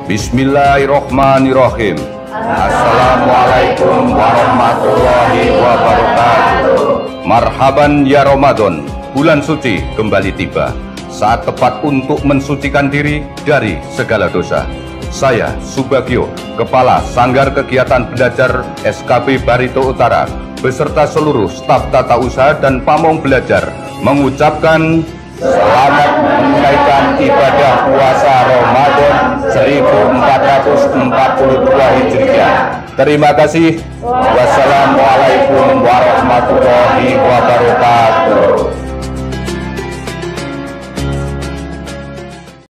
Bismillahirrahmanirrahim. Assalamualaikum warahmatullahi wabarakatuh. Marhaban ya Ramadan, bulan suci kembali tiba. Saat tepat untuk mensucikan diri dari segala dosa. Saya Subagio, Kepala Sanggar Kegiatan Belajar SKB Barito Utara, beserta seluruh staf tata usaha dan pamong belajar, mengucapkan selamat menunaikan ibadah puasa Ramadan 1442 Hijriah. Terima kasih. Wassalamualaikum warahmatullahi wabarakatuh.